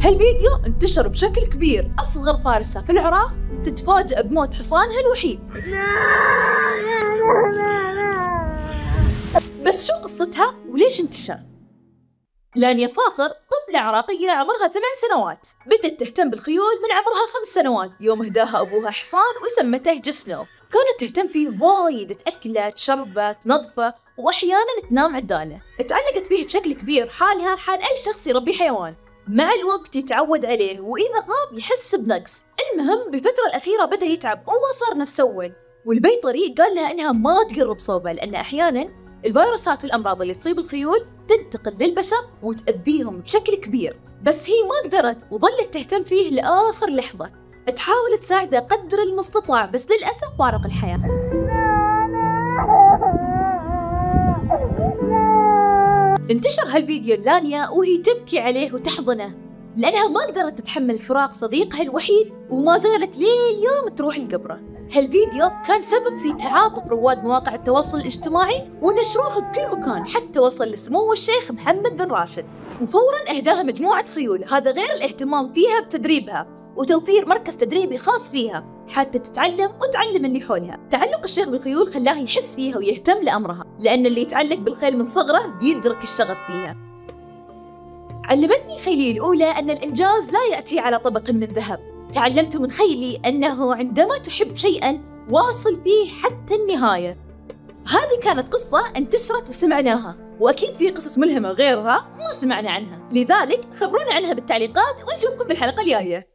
هالفيديو انتشر بشكل كبير. أصغر فارسة في العراق تتفاجأ بموت حصانها الوحيد. بس شو قصتها وليش انتشر؟ لانيا فاخر طفلة عراقية عمرها 8 سنوات، بدأت تهتم بالخيول من عمرها 5 سنوات يوم هداها أبوها حصان وسمته جسنو. كانت تهتم فيه وايد، تأكله، تشربه، تنظفه، وأحيانا تنام عداله. تعلقت فيه بشكل كبير، حالها حال أي شخص يربي حيوان. مع الوقت يتعود عليه، وإذا غاب يحس بنقص. المهم بالفترة الأخيرة بدأ يتعب وما صار نفس أول، والبيطري قال لها إنها ما تقرب صوبه، لأن أحيانا الفيروسات والأمراض اللي تصيب الخيول تنتقل للبشر وتأذيهم بشكل كبير. بس هي ما قدرت وظلت تهتم فيه لآخر لحظة، تحاول تساعده قدر المستطاع، بس للأسف فارق الحياة. انتشر هالفيديو لانيا وهي تبكي عليه وتحضنه، لأنها ما قدرت تتحمل فراق صديقها الوحيد، وما زالت لليوم تروح لقبره. هالفيديو كان سبب في تعاطف رواد مواقع التواصل الاجتماعي ونشروه بكل مكان، حتى وصل لسمو الشيخ محمد بن راشد، وفوراً أهداها مجموعة خيول. هذا غير الاهتمام فيها بتدريبها وتوفير مركز تدريبي خاص فيها حتى تتعلم وتعلم اللي حولها. تعلق الشيخ بالخيول خلاه يحس فيها ويهتم لأمرها، لأن اللي يتعلق بالخيل من صغره بيدرك الشغف فيها. علمتني خيلي الأولى أن الإنجاز لا يأتي على طبق من ذهب. تعلمت من خيلي أنه عندما تحب شيئاً واصل فيه حتى النهاية. هذه كانت قصة انتشرت وسمعناها، وأكيد في قصص ملهمة غيرها ما سمعنا عنها، لذلك خبرونا عنها بالتعليقات ونشوفكم بالحلقة الجاية.